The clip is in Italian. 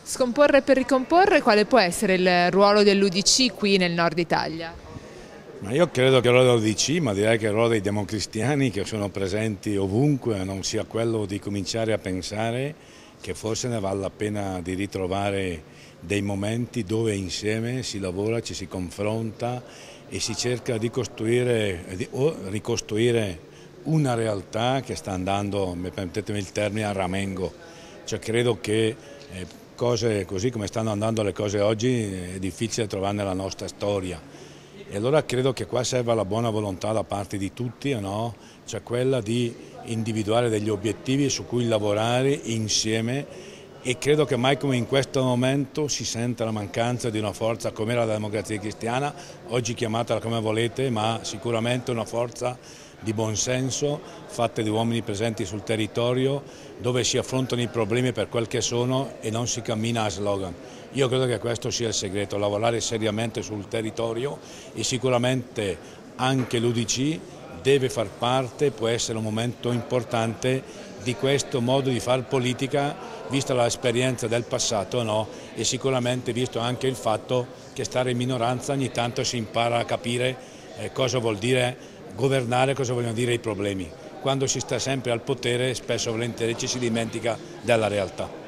Scomporre per ricomporre, quale può essere il ruolo dell'UDC qui nel nord Italia? Ma io credo che il ruolo dell'UDC, ma direi che il ruolo dei democristiani che sono presenti ovunque, non sia quello di cominciare a pensare che forse ne vale la pena di ritrovare dei momenti dove insieme si lavora, ci si confronta e si cerca di costruire o ricostruire una realtà che sta andando, permettetemi il termine, a ramengo. Cioè credo che cose così come stanno andando le cose oggi è difficile trovare nella nostra storia. E allora credo che qua serva la buona volontà da parte di tutti, no? Cioè quella di individuare degli obiettivi su cui lavorare insieme e credo che mai come in questo momento si senta la mancanza di una forza come la Democrazia Cristiana, oggi chiamatela come volete, ma sicuramente una forza di buonsenso, fatta di uomini presenti sul territorio, dove si affrontano i problemi per quel che sono e non si cammina a slogan. Io credo che questo sia il segreto, lavorare seriamente sul territorio e sicuramente anche l'UDC deve far parte, può essere un momento importante di questo modo di fare politica, vista l'esperienza del passato, no? E sicuramente visto anche il fatto che stare in minoranza ogni tanto si impara a capire cosa vuol dire governare, cosa vogliono dire i problemi. Quando si sta sempre al potere spesso e volentieri ci si dimentica della realtà.